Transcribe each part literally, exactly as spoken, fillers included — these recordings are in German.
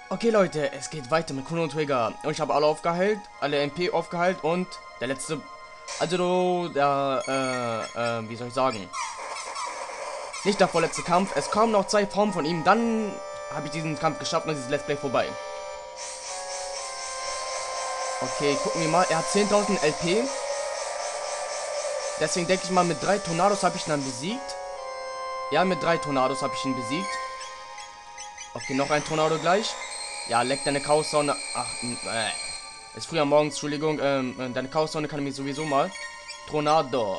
Okay, Leute, es geht weiter mit Chrono Trigger. Und ich habe alle aufgeheilt, alle M P aufgeheilt und der letzte, also der, äh, äh, wie soll ich sagen, nicht der vorletzte Kampf. Es kommen noch zwei Formen von ihm, dann habe ich diesen Kampf geschafft und dieses Let's Play vorbei. Okay, gucken wir mal. Er hat zehntausend L P. Deswegen denke ich mal, mit drei Tornados habe ich ihn dann besiegt. Ja, mit drei Tornados habe ich ihn besiegt. Okay, noch ein Tornado gleich. Ja, leck deine Chaos-Sonne. Ach, äh. Ist früher morgens, Entschuldigung. Ähm, deine Chaos-Sonne kann mich sowieso mal. Tornado.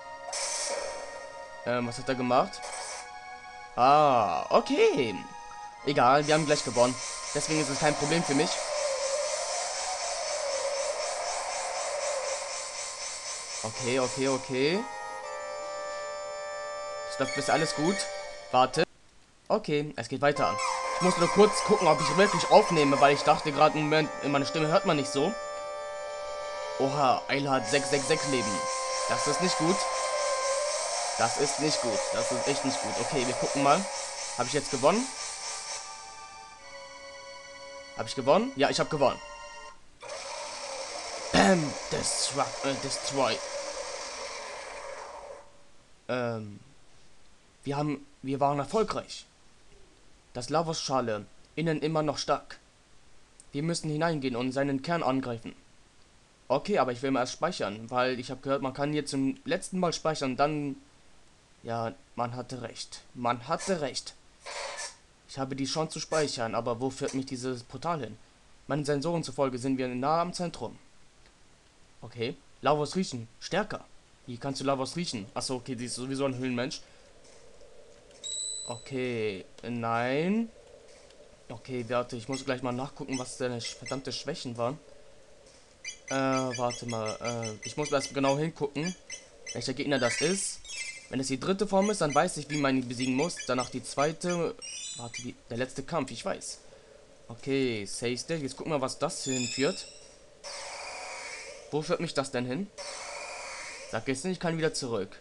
Ähm, was hat er gemacht? Ah, okay. Egal, wir haben gleich gewonnen. Deswegen ist es kein Problem für mich. Okay, okay, okay. Ich glaube, ist alles gut. Warte. Okay, es geht weiter. Ich musste nur kurz gucken, ob ich wirklich aufnehme, weil ich dachte gerade im Moment, meine Stimme hört man nicht so. Oha, Ayla hat sechs sechs sechs Leben. Das ist nicht gut. Das ist nicht gut. Das ist echt nicht gut. Okay, wir gucken mal. Habe ich jetzt gewonnen? Habe ich gewonnen? Ja, ich habe gewonnen. Bam! Destroy. Äh, destroy. Ähm. Wir haben. Wir waren erfolgreich. Das Lavos-Schale. Innen immer noch stark. Wir müssen hineingehen und seinen Kern angreifen. Okay, aber ich will mal erst speichern, weil ich habe gehört, man kann hier zum letzten Mal speichern, dann... Ja, man hatte recht. Man hatte recht. Ich habe die Chance zu speichern, aber wo führt mich dieses Portal hin? Meinen Sensoren zufolge sind wir nah am Zentrum. Okay. Lavos riechen. Stärker. Wie kannst du Lavos riechen? Achso, okay, die ist sowieso ein Höhlenmensch. Okay. Nein. Okay, warte, ich muss gleich mal nachgucken, was deine verdammte Schwächen waren. Äh, warte mal. Äh, ich muss erst genau hingucken, welcher Gegner das ist. Wenn es die dritte Form ist, dann weiß ich, wie man ihn besiegen muss. Danach die zweite. Warte, die, der letzte Kampf, ich weiß. Okay, Save State. Jetzt gucken wir, was das hinführt. Wo führt mich das denn hin? Sag jetzt nicht, ich kann wieder zurück.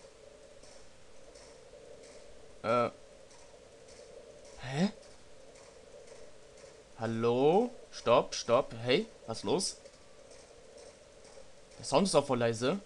Äh. Hä? Hallo? Stopp, stopp. Hey, was los? Der Sound ist auch voll leise.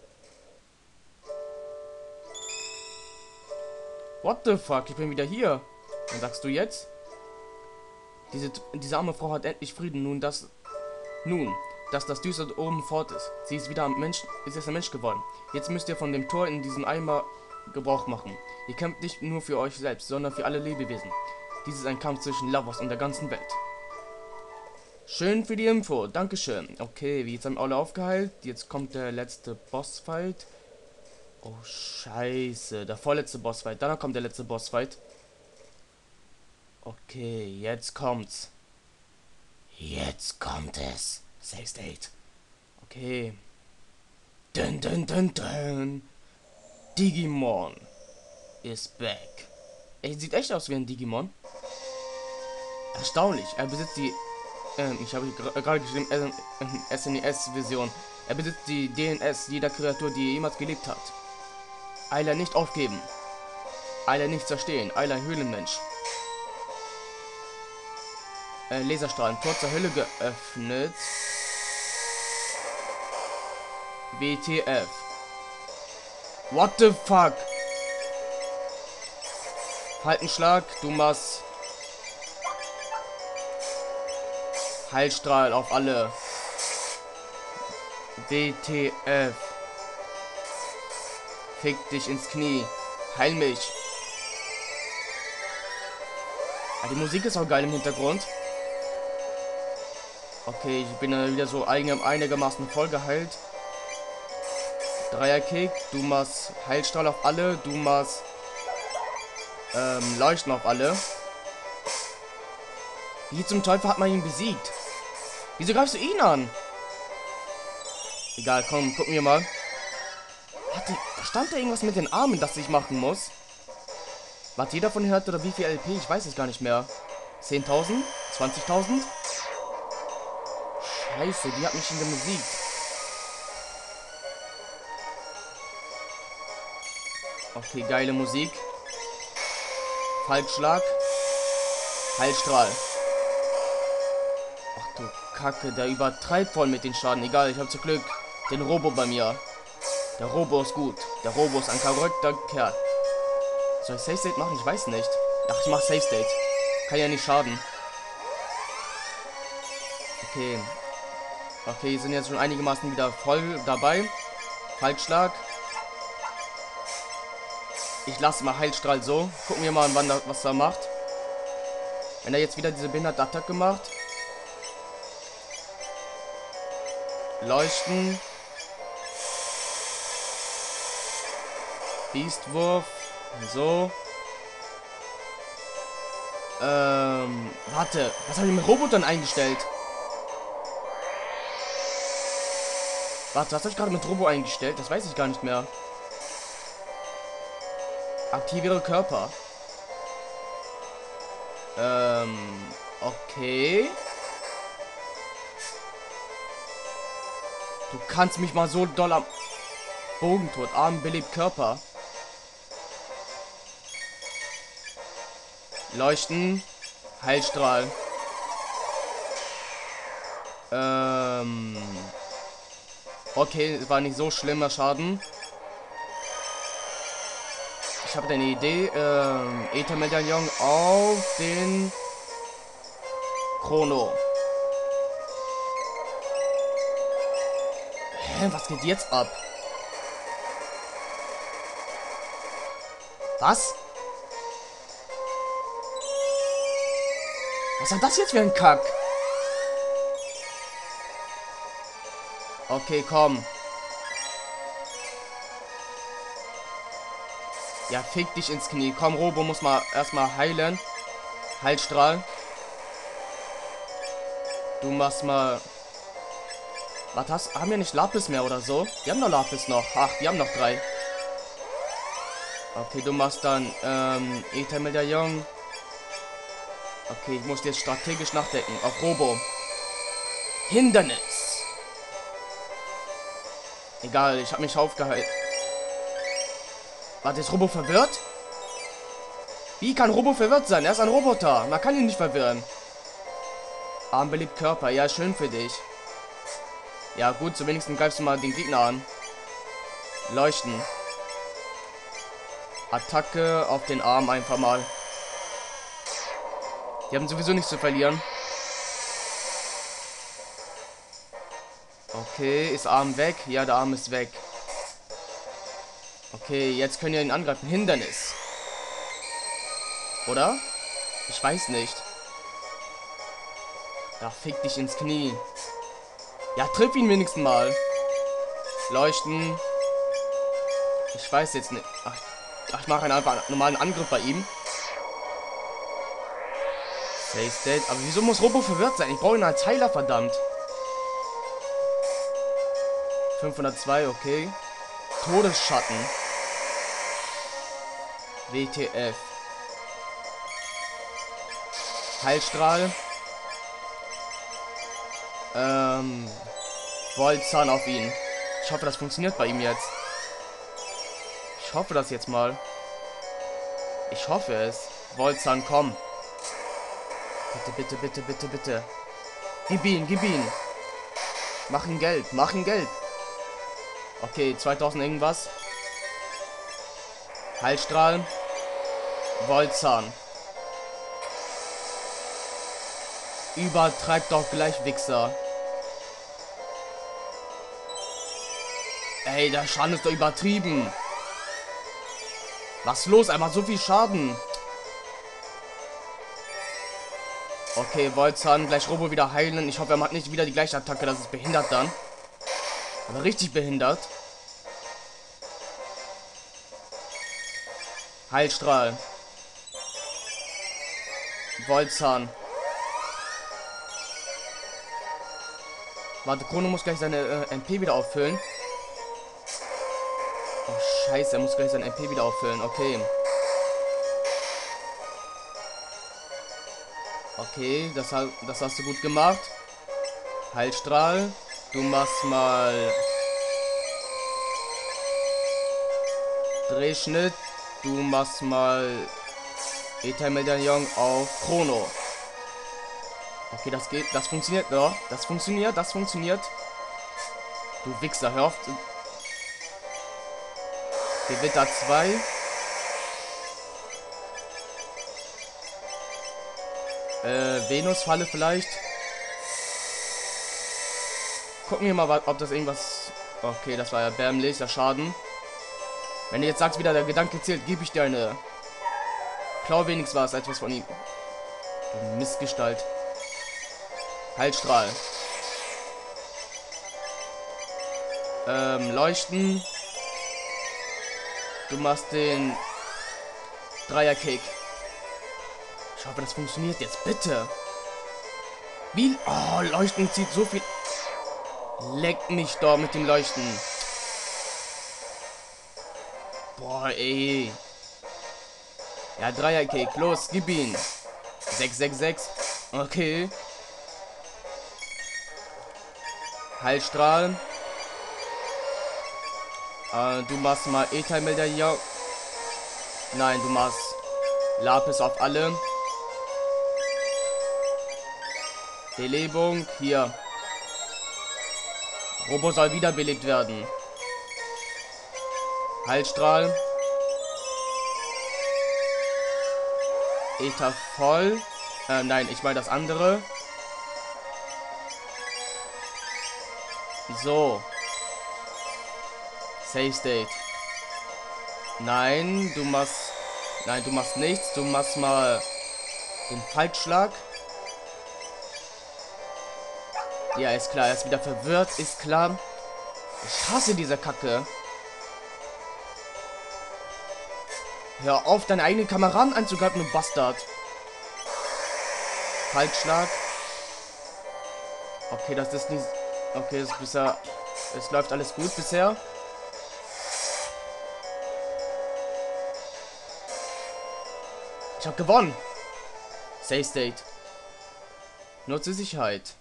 What the fuck? Ich bin wieder hier. Was sagst du jetzt? Diese, diese arme Frau hat endlich Frieden. Nun, dass... Nun, dass das Düster oben fort ist. Sie ist wieder ein Mensch, ist jetzt ein Mensch geworden. Jetzt müsst ihr von dem Tor in diesem Eimer Gebrauch machen. Ihr kämpft nicht nur für euch selbst, sondern für alle Lebewesen. Dies ist ein Kampf zwischen Lavos und der ganzen Welt. Schön für die Info, Dankeschön. Okay, wie jetzt haben alle aufgeheilt. Jetzt kommt der letzte Bossfight. Oh, scheiße. Der vorletzte Bossfight. Danach kommt der letzte Bossfight. Okay, jetzt kommt's. Jetzt kommt es. Save State. Okay. Dun, dun, dun, dun. Digimon is back. Er sieht echt aus wie ein Digimon. Erstaunlich. Er besitzt die... Ähm, ich habe gerade geschrieben, äh, S N E S-Vision. Er besitzt die D N S jeder Kreatur, die jemals gelebt hat. Ayla nicht aufgeben. Ayla nicht zerstehen. Ayla Höhlenmensch. Äh, Laserstrahlen. Tor zur Hölle geöffnet. W T F. What the fuck? Faltenschlag. Du machst... Heilstrahl auf alle. W T F. Fick dich ins Knie. Heil mich. Ah, die Musik ist auch geil im Hintergrund. Okay, ich bin dann wieder so eigen, einigermaßen voll geheilt. Dreierkick. Du machst Heilstrahl auf alle. Du machst ähm, Leuchten auf alle. Wie zum Teufel hat man ihn besiegt? Wieso greifst du ihn an? Egal, komm, gucken wir mal. Hatte, da stand da irgendwas mit den Armen, das ich machen muss. Was jeder von hört oder wie viel L P? Ich weiß es gar nicht mehr. zehntausend? zwanzigtausend? Scheiße, die hat mich in der Musik. Okay, geile Musik. Falkschlag. Heilstrahl. Kacke, der übertreibt voll mit den Schaden. Egal, ich habe zum Glück den Robo bei mir. Der Robo ist gut. Der Robo ist ein verrückter Kerl. Soll ich Safe State machen? Ich weiß nicht. Ach, ich mach Safe State. Kann ja nicht schaden. Okay. Okay, sind jetzt schon einigermaßen wieder voll dabei. Falschschlag. Ich lasse mal Heilstrahl so. Gucken wir mal, wann da, was er macht. Wenn er jetzt wieder diese behinderte Attacke macht. Leuchten. Beastwurf. So. Ähm, warte. Was habe ich mit Robotern eingestellt? Warte, was habe ich gerade mit Robo eingestellt? Das weiß ich gar nicht mehr. Aktiviere Körper. Ähm, okay. Du kannst mich mal so doll am Bogen tot. Arm belebt Körper. Leuchten. Heilstrahl. Ähm. Okay, war nicht so schlimmer Schaden. Ich habe eine Idee. Ähm, Äther-Medaillon auf den Chrono. Hä, was geht jetzt ab? Was? Was war das jetzt für ein Kack? Okay, komm. Ja, fick dich ins Knie. Komm, Robo muss mal erstmal heilen. Heilstrahl. Du machst mal... Was hast... Haben wir nicht Lapis mehr oder so? Die haben noch Lapis noch. Ach, die haben noch drei. Okay, du machst dann ähm, Äther-Medaillon. Okay, ich muss jetzt strategisch nachdenken. Auf Robo. Hindernis. Egal, ich habe mich aufgehalten. Warte, ist Robo verwirrt? Wie kann Robo verwirrt sein? Er ist ein Roboter. Man kann ihn nicht verwirren. Arm belebt Körper. Ja, schön für dich. Ja, gut, zumindest greifst du mal den Gegner an. Leuchten. Attacke auf den Arm einfach mal. Die haben sowieso nichts zu verlieren. Okay, ist Arm weg? Ja, der Arm ist weg. Okay, jetzt können wir ihn angreifen. Hindernis. Oder? Ich weiß nicht. Da fick dich ins Knie. Ja, triff ihn wenigstens mal. Leuchten. Ich weiß jetzt nicht. Ach, ach ich mache einen einfach normalen Angriff bei ihm. Safe State. Aber wieso muss Robo verwirrt sein? Ich brauche ihn als Heiler, verdammt. fünfhundertzwei, okay. Todesschatten. W T F. Heilstrahl. Ähm. Voltzahn auf ihn. Ich hoffe, das funktioniert bei ihm jetzt. Ich hoffe das jetzt mal. Ich hoffe es. Voltzahn, komm. Bitte, bitte, bitte, bitte, bitte. Gib ihn, gib ihn. Mach ihn gelb, mach ihn gelb. Okay, zweitausend irgendwas. Heilstrahl. Voltzahn. Übertreibt doch gleich, Wichser. Ey, der Schaden ist doch übertrieben. Was ist los? Einmal so viel Schaden. Okay, Voltzahn, gleich Robo wieder heilen. Ich hoffe, er macht nicht wieder die gleiche Attacke. Das ist behindert dann. Aber richtig behindert. Heilstrahl. Voltzahn. Warte, Chrono muss gleich seine äh, M P wieder auffüllen. Oh, scheiße, er muss gleich sein M P wieder auffüllen. Okay. Okay, das, das hast du gut gemacht. Heilstrahl. Du machst mal Drehschnitt. Du machst mal Äther-Medaillon auf Chrono. Okay, das geht. Das funktioniert. Ja, das funktioniert. Das funktioniert. Du Wichser, hör auf. Gewitter zwei. Äh, Venusfalle vielleicht. Gucken wir mal, ob das irgendwas... Okay, das war ja erbärmlicher Schaden. Wenn du jetzt sagst, wieder der Gedanke zählt, gebe ich dir eine... Klau wenigstens war es etwas von ihm. Du Missgestalt. Heilstrahl. Ähm, Leuchten. Du machst den Dreier-Kick. Ich hoffe, das funktioniert jetzt. Bitte. Wie? Oh, Leuchten zieht so viel... Leck mich doch mit dem Leuchten. Boah, ey. Ja, Dreier-Kick. Los, gib ihn. sechs sechs sechs. Okay. Heilstrahl. Äh, du machst mal E-Teil-Medaillon. Nein, du machst Lapis auf alle. Belebung. Hier. Robo soll wiederbelebt werden. Heilstrahl. Ether voll. Äh, nein, ich meine das andere. So. Safe State. Nein, du machst... Nein, du machst nichts. Du machst mal den Falschschlag. Ja, ist klar. Er ist wieder verwirrt. Ist klar. Ich hasse diese Kacke. Hör auf, deine eigenen Kameraden anzugreifen, du Bastard. Falschschlag. Okay, das ist nicht... Okay, das ist bisher... Es läuft alles gut bisher. Ich habe gewonnen. Safe State. Nur zur Sicherheit.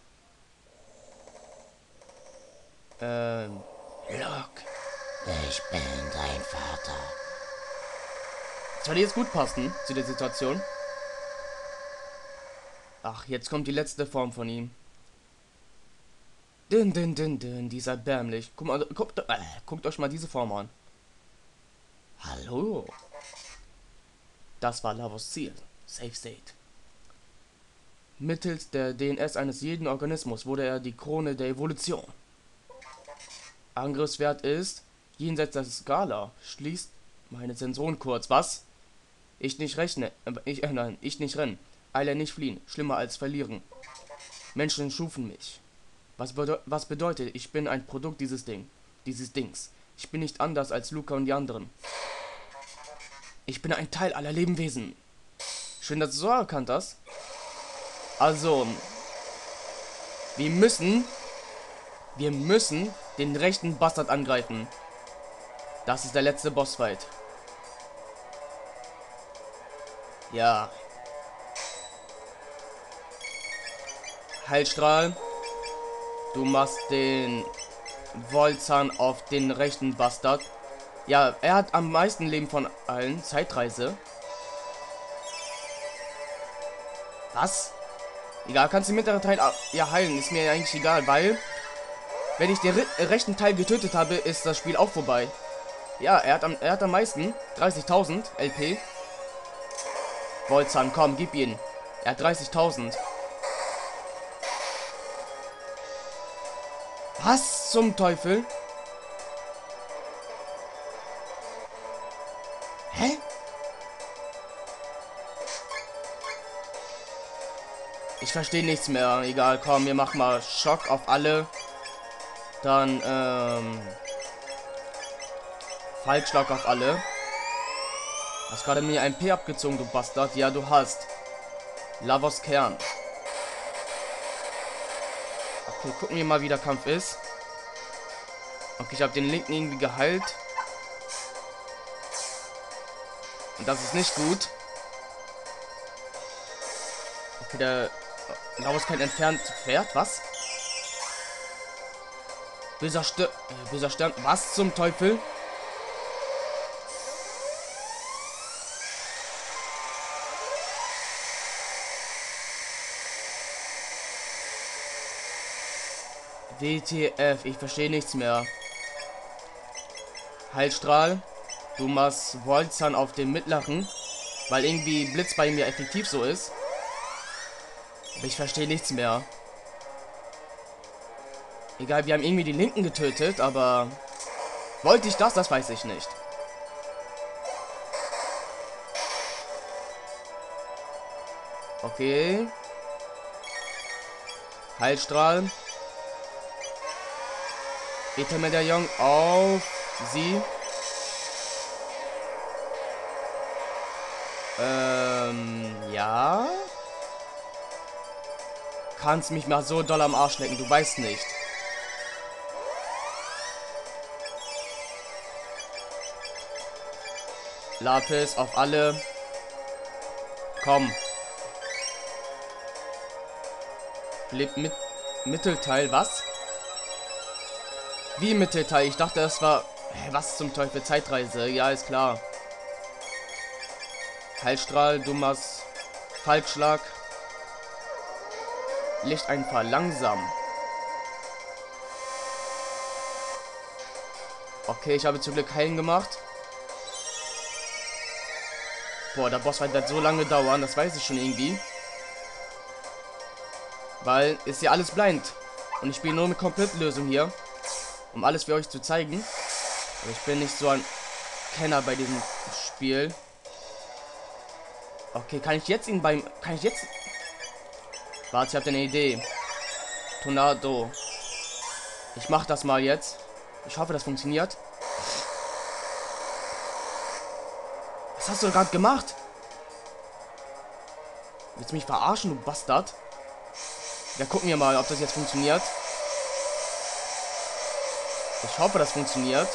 Ähm... Look. Ich bin dein Vater. Das würde jetzt gut passen zu der Situation. Ach, jetzt kommt die letzte Form von ihm. Din, din, din, din, dieser erbärmlich. Guck mal, guckt, äh, guckt euch mal diese Form an. Hallo. Das war Lavos Ziel. Safe State. Mittels der D N S eines jeden Organismus wurde er die Krone der Evolution. Angriffswert ist jenseits der Skala. Schließt meine Sensoren kurz. Was? Ich nicht rechne. Äh, ich, äh, nein, ich nicht rennen. Eile nicht fliehen. Schlimmer als verlieren. Menschen schufen mich. Was, bedeu was bedeutet, ich bin ein Produkt dieses Ding. Dieses Dings. Ich bin nicht anders als Luca und die anderen. Ich bin ein Teil aller Lebewesen. Schön, dass du so erkannt hast. Also, wir müssen, wir müssen den rechten Bastard angreifen. Das ist der letzte Bossfight. Ja. Heilstrahl. Du machst den Wollzahn auf den rechten Bastard. Ja, er hat am meisten Leben von allen. Zeitreise. Was? Egal, kannst du mittleren Teil ja heilen. Ist mir eigentlich egal, weil wenn ich den re rechten Teil getötet habe, ist das Spiel auch vorbei. Ja, er hat am, er hat am meisten. dreißigtausend L P. Wollzahn, komm, gib ihn. Er hat dreißigtausend. Was zum Teufel? Hä? Ich verstehe nichts mehr. Egal, komm, wir machen mal Schock auf alle. Dann, ähm... Falschschlag auf alle. Hast gerade mir ein P abgezogen, du Bastard. Ja, du hast. Lavos Kern. Okay, gucken wir mal, wie der Kampf ist. Okay, ich habe den linken irgendwie geheilt. Und das ist nicht gut. Okay, der Lavos Kern entfernt Pferd. Was? Böser Stern. Äh, böser Stern. Was zum Teufel? W T F, ich verstehe nichts mehr. Heilstrahl. Du machst Wolzern auf dem mittleren, weil irgendwie Blitz bei mir effektiv so ist. Aber ich verstehe nichts mehr. Egal, wir haben irgendwie die Linken getötet, aber wollte ich das? Das weiß ich nicht. Okay. Heilstrahl. Ether-Medaillon auf sie. Ähm, ja. Kannst mich mal so doll am Arsch lecken, du weißt nicht. Lapis auf alle. Komm. Lebt mit Mittelteil, was? Wie Mittelteil? Ich dachte, das war... Hä, was zum Teufel? Zeitreise? Ja, ist klar. Heilstrahl, dummes Falkschlag. Lichteinfall, langsam. Okay, ich habe zum Glück heilen gemacht. Boah, der Boss wird so lange dauern, das weiß ich schon irgendwie. Weil ist ja alles blind. Und ich spiele nur mit Komplettlösung hier. Um alles für euch zu zeigen. Aber ich bin nicht so ein Kenner bei diesem Spiel. Okay, kann ich jetzt ihn beim... Kann ich jetzt... Warte, ich habe eine Idee. Tornado. Ich mache das mal jetzt. Ich hoffe, das funktioniert. Was hast du gerade gemacht? Willst du mich verarschen, du Bastard? Ja, gucken wir mal, ob das jetzt funktioniert. Ich hoffe, das funktioniert.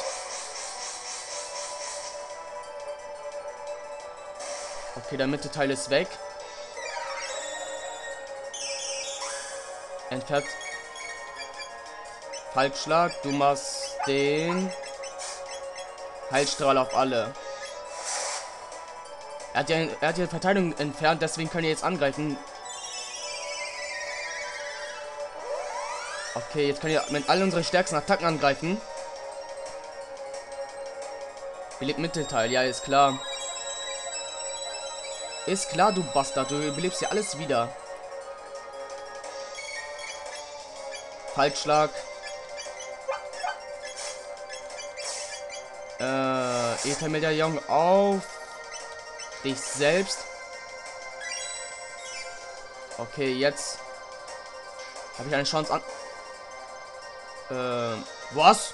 Okay, der Mittelteil ist weg. Entfernt. Falkschlag. Du machst den Heilstrahl auf alle. Er hat ja, er hat ja Verteidigung entfernt, deswegen können wir jetzt angreifen. Okay, jetzt können wir mit all unsere stärksten Attacken angreifen. Belebt Mittelteil, ja, ist klar. Ist klar, du Bastard, du belebst ja alles wieder. Falkschlag. Äh, Ether-Medaillon auf dich selbst. Okay, jetzt habe ich eine Chance an. Äh, was?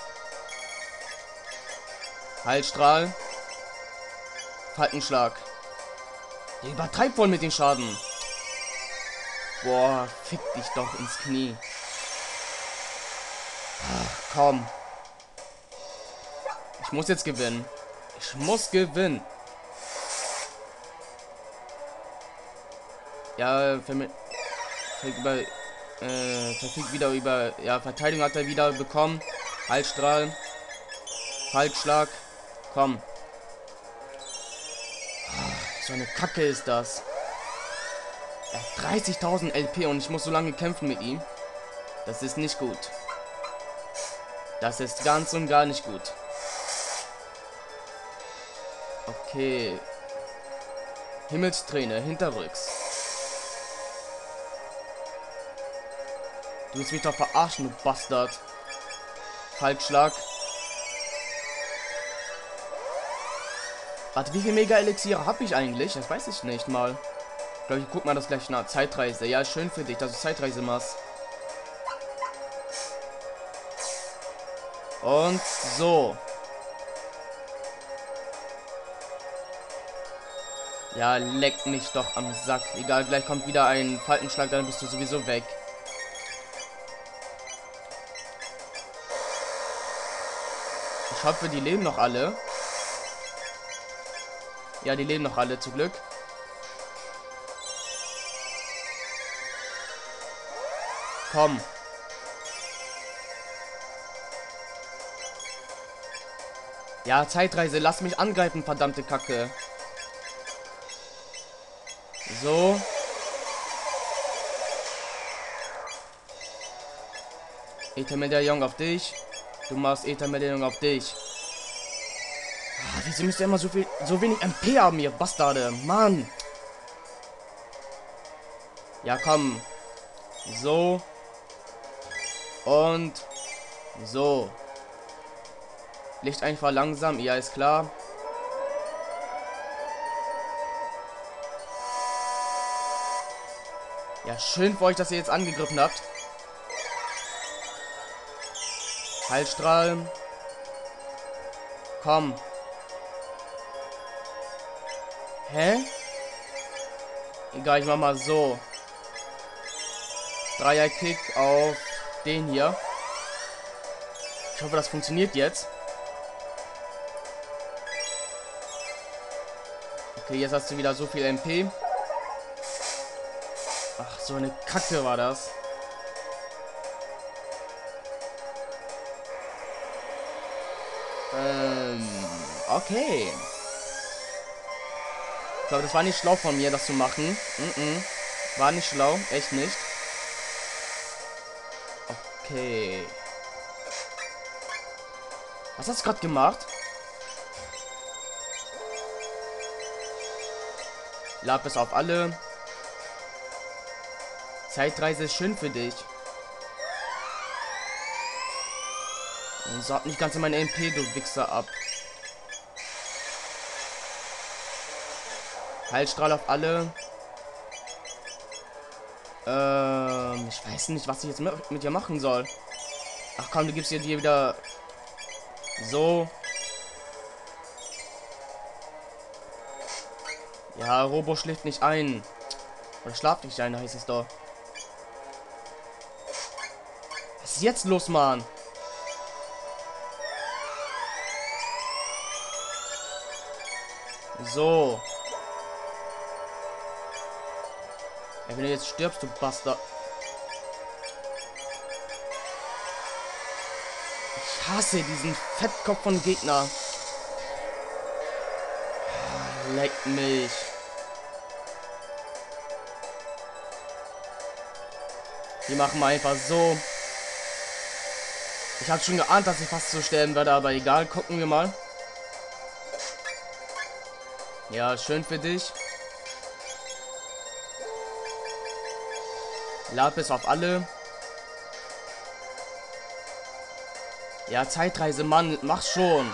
Heilstrahl. Falkenschlag. Der übertreibt voll mit den Schaden. Boah, fick dich doch ins Knie. Ach, komm. Ich muss jetzt gewinnen. Ich muss gewinnen. Ja, verfügt über, äh, verfügt wieder über, ja, Verteidigung hat er wieder bekommen. Heilstrahl. Falkschlag. Komm. So eine Kacke ist das. Er hat dreißigtausend L P und ich muss so lange kämpfen mit ihm. Das ist nicht gut. Das ist ganz und gar nicht gut. Okay. Himmelsträne, hinterrücks. Du willst mich doch verarschen, du Bastard. Falkschlag. Warte, wie viel Mega-Elixiere habe ich eigentlich? Das weiß ich nicht mal. Ich glaube, ich guck mal das gleich nach. Zeitreise. Ja, schön für dich, dass du Zeitreise machst. Und so. Ja, leck mich doch am Sack. Egal, gleich kommt wieder ein Falkenschlag, dann bist du sowieso weg. Ich hoffe, die leben noch alle. Ja, die leben noch alle, zum Glück. Komm. Ja, Zeitreise, lass mich angreifen, verdammte Kacke. So. Ether-Medaillon auf dich. Du machst Ether-Medaillon auf dich. Ah, wieso müsst ihr immer so viel, so wenig M P haben, ihr Bastarde? Mann. Ja, komm. So. Und so. Licht einfach langsam, ja, ist klar. Ja, schön für euch, dass ihr jetzt angegriffen habt. Heilstrahl. Komm. Hä? Egal, ich mach mal so. Dreier-Kick auf den hier. Ich hoffe, das funktioniert jetzt. Okay, jetzt hast du wieder so viel M P. Ach, so eine Kacke war das. Ähm, okay. Ich glaube, das war nicht schlau von mir, das zu machen. Mm-mm. War nicht schlau, echt nicht. Okay. Was hast du gerade gemacht? Lapis auf alle. Zeitreise ist schön für dich. Und saug nicht ganz in meine M P, du Wichser, ab. Heilstrahl auf alle. Ähm, ich weiß nicht, was ich jetzt mit, mit dir machen soll. Ach komm, du gibst dir dir wieder so. Ja, Robo schläft nicht ein. Oder schlaft nicht ein, heißt es doch. Was ist jetzt los, Mann? So. Ja, wenn du jetzt stirbst, du Bastard. Ich hasse diesen Fettkopf von Gegner. Leck mich. Die machen wir einfach so. Ich hatte schon geahnt, dass ich fast so sterben werde, aber egal, gucken wir mal. Ja, schön für dich. Lapis auf alle. Ja, Zeitreise, Mann, mach schon.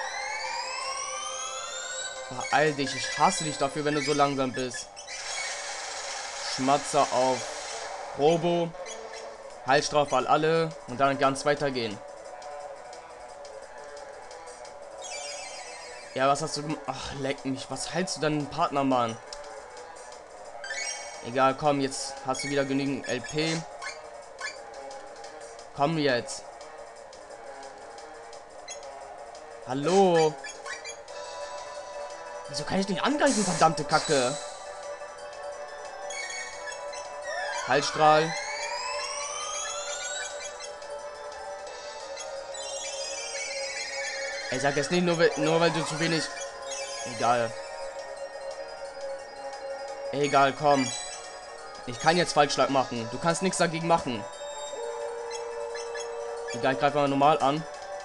Beeil dich, ich hasse dich dafür, wenn du so langsam bist. Schmatzer auf Robo. Heilstrafe an alle und dann ganz weitergehen. Ja, was hast du gemacht? Ach, leck mich. Was hältst du deinen Partner, Mann? Egal, komm, jetzt hast du wieder genügend L P. Komm jetzt. Hallo? Wieso kann ich nicht angreifen, verdammte Kacke? Heilstrahl. Ich sag jetzt nicht nur, nur weil du zu wenig... Egal. Egal, komm. Ich kann jetzt Falschschlag machen. Du kannst nichts dagegen machen. Egal, ich greife mal normal an.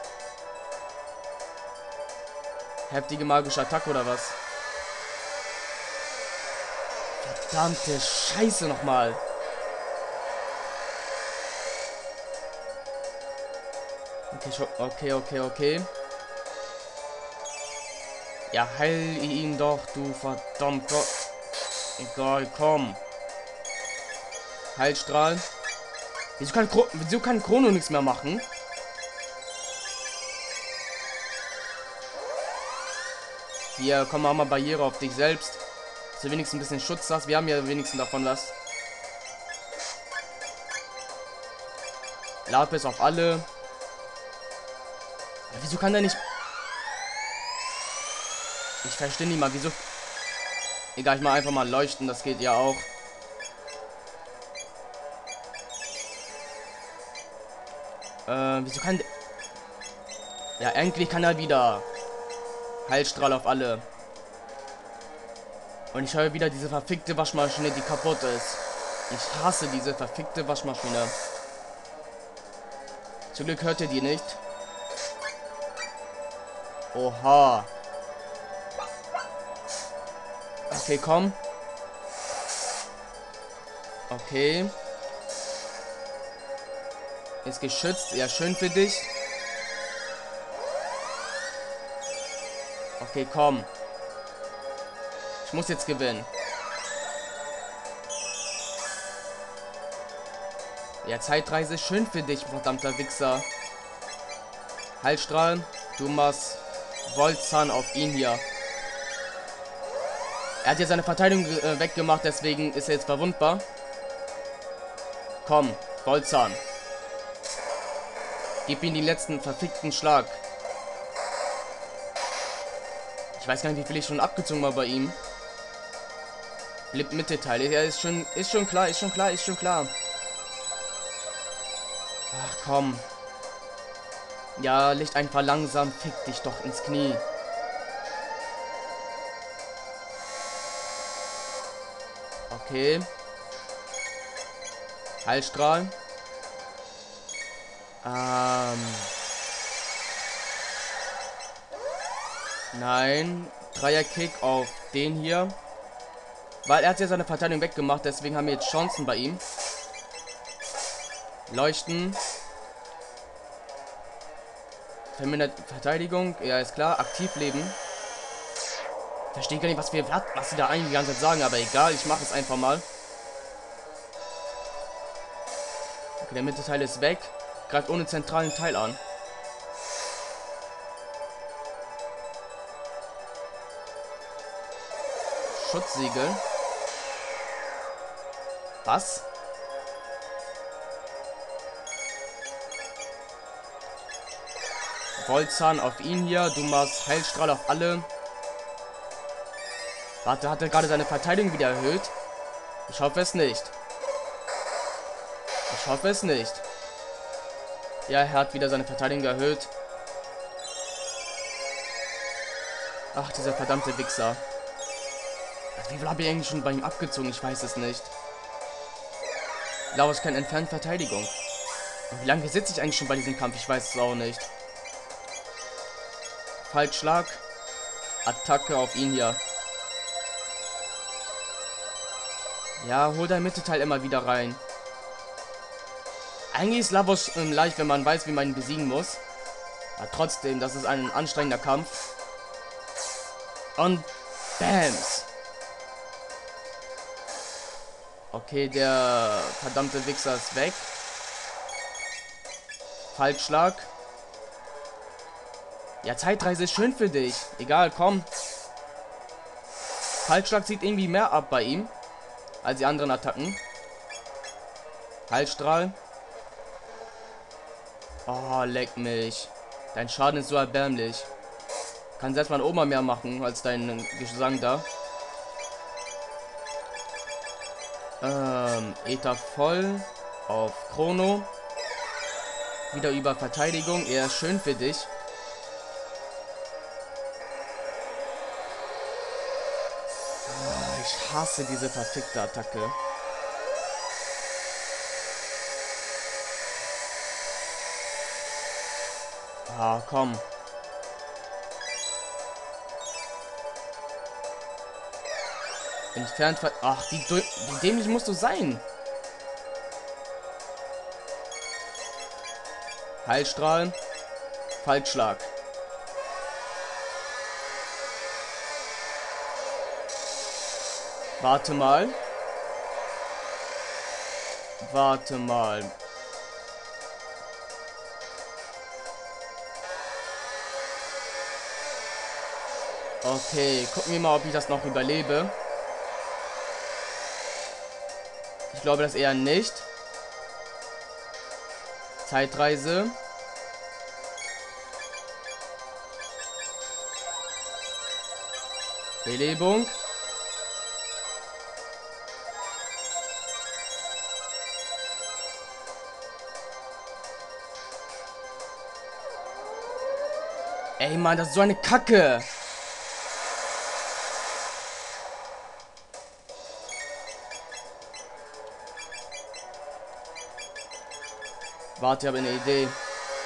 Heftige magische Attacke oder was? Verdammte Scheiße nochmal. Okay, schon, okay, okay, okay. Ja, heil ihn doch, du verdammter. Egal, komm. Heilstrahl. Wieso kann, Kro Wieso kann Chrono nichts mehr machen? Hier, komm mal, mal Barriere auf dich selbst. Dass du wenigstens ein bisschen Schutz hast. Wir haben ja wenigstens davon was. Lapis auf alle. Ja, wieso kann der nicht... Ich verstehe nicht mal, wieso... Egal, ich mache einfach mal leuchten, das geht ja auch. Äh, wieso kann... Ja, endlich kann er wieder. Heilstrahl auf alle. Und ich höre wieder diese verfickte Waschmaschine, die kaputt ist. Ich hasse diese verfickte Waschmaschine. Zum Glück hört ihr die nicht. Oha. Okay, komm. Okay. Ist geschützt. Ja, schön für dich. Okay, komm. Ich muss jetzt gewinnen. Ja, Zeitreise ist schön für dich, verdammter Wichser. Heilstrahl, du machst Voltzahn auf ihn hier. Er hat ja seine Verteidigung äh, weggemacht, deswegen ist er jetzt verwundbar. Komm, Voltzahn. Gib ihm den letzten verfickten Schlag. Ich weiß gar nicht, wie viel ich schon abgezogen war bei ihm. Blip Mittelteile. Ja, ist schon, ist schon klar, ist schon klar, ist schon klar. Ach komm. Ja, Licht einfach langsam. Fick dich doch ins Knie. Okay. Heilstrahl. Ähm. Nein. Dreierkick auf den hier. Weil er hat ja seine Verteidigung weggemacht, deswegen haben wir jetzt Chancen bei ihm. Leuchten. Vermindert Verteidigung. Ja, ist klar. Aktiv leben. Verstehe gar nicht, was wir was sie da eigentlich die ganze Zeit sagen, aber egal, ich mache es einfach mal. Okay, der Mittelteil ist weg. Greift ohne zentralen Teil an. Schutzsiegel. Was? Voltzahn auf ihn hier. Du machst Heilstrahl auf alle. Warte, hat er gerade seine Verteidigung wieder erhöht? Ich hoffe es nicht. Ich hoffe es nicht. Ja, er hat wieder seine Verteidigung erhöht. Ach, dieser verdammte Wichser. Wie viel habe ich eigentlich schon bei ihm abgezogen? Ich weiß es nicht. Laus kann entfernt Verteidigung. Und wie lange sitze ich eigentlich schon bei diesem Kampf? Ich weiß es auch nicht. Falschschlag. Attacke auf ihn hier. Ja, hol dein Mittelteil immer wieder rein. Eigentlich ist Lavos ähm, leicht, wenn man weiß, wie man ihn besiegen muss. Aber trotzdem, das ist ein anstrengender Kampf. Und Bams. Okay, der verdammte Wichser ist weg. Falschschlag. Ja, Zeitreise ist schön für dich. Egal, komm. Falschschlag zieht irgendwie mehr ab bei ihm als die anderen Attacken. Heilstrahl. Oh, leck mich. Dein Schaden ist so erbärmlich. Kann selbst mein Oma mehr machen als dein Gesang da. Ähm, Ether voll auf Chrono. Wieder über Verteidigung. Er ist schön für dich. Ich hasse diese verfickte Attacke. Ah, komm. Entfernt ver... Ach, wie, wie dämlich musst du sein? Heilstrahl. Falschschlag. Warte mal. Warte mal. Okay, gucken wir mal, ob ich das noch überlebe. Ich glaube das eher nicht. Zeitreise. Belebung. Ey, Mann, das ist so eine Kacke. Warte, ich habe eine Idee.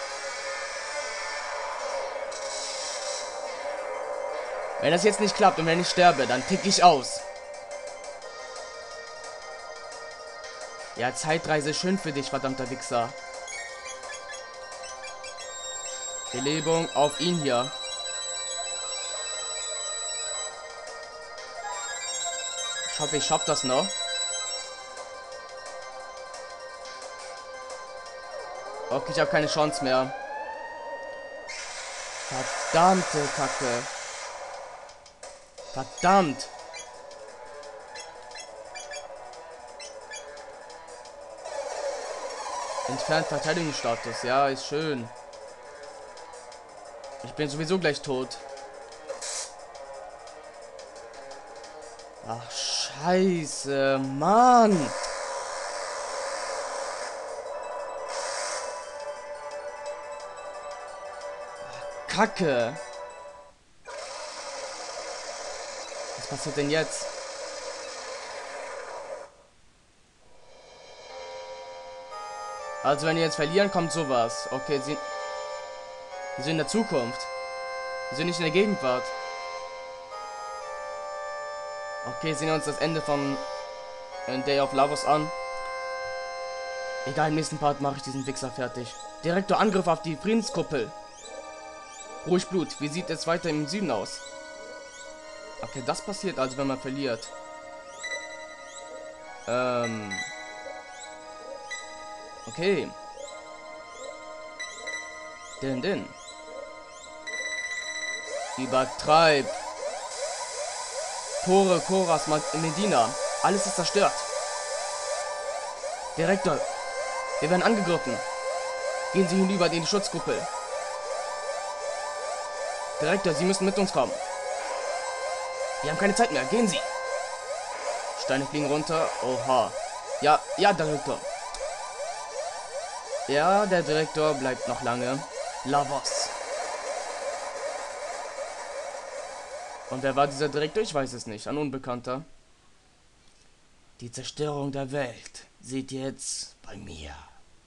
Wenn das jetzt nicht klappt und wenn ich sterbe, dann tick ich aus. Ja, Zeitreise ist schön für dich, verdammter Wichser. Belebung auf ihn hier. Ich hoffe, ich schaff das noch. Okay, ich habe keine Chance mehr. Verdammte Kacke. Verdammt. Entfernt Verteidigungsstatus. Ja, ist schön. Ich bin sowieso gleich tot. Ach, scheiße. Mann. Ach, Kacke. Was passiert denn jetzt? Also wenn wir jetzt verlieren, kommt sowas. Okay, sie, sie sind in der Zukunft. Sie sind nicht in der Gegenwart. Okay, sehen wir uns das Ende von äh, Day of Lavos an. Egal, im nächsten Part mache ich diesen Wichser fertig. Direktor Angriff auf die Friedenskuppel. Ruhig Blut. Wie sieht es weiter im Süden aus? Okay, das passiert also, wenn man verliert. Ähm... Okay. Denn, denn. Übertreib. Tore, Koras, Medina. Alles ist zerstört. Direktor. Wir werden angegriffen. Gehen Sie hinüber in die Schutzkuppel. Direktor, Sie müssen mit uns kommen. Wir haben keine Zeit mehr. Gehen Sie. Steine fliegen runter. Oha. Ja, ja, Direktor. Ja, der Direktor bleibt noch lange. Lavos. Und wer war dieser Direktor? Ich weiß es nicht. Ein Unbekannter. Die Zerstörung der Welt seht ihr jetzt bei mir.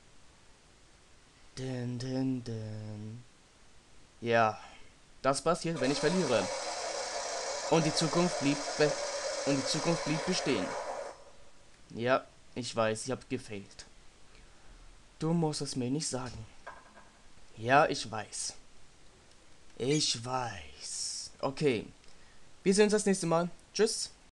Din, din, din. Ja, das passiert, wenn ich verliere. Und die Zukunft blieb be und die Zukunft blieb bestehen. Ja, ich weiß, ich habe gefailt. Du musst es mir nicht sagen. Ja, ich weiß. Ich weiß. Okay. Wir sehen uns das nächste Mal. Tschüss.